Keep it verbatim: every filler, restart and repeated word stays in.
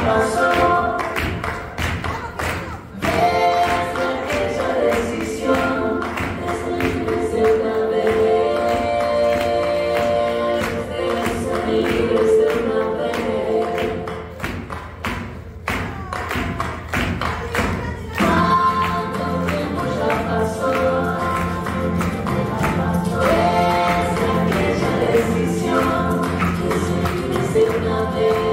pasó, desde aquella decisión, desde de una vez, deben ser libres de una vez. Cuánto tiempo ya pasó, desde aquella decisión, desde de una vez.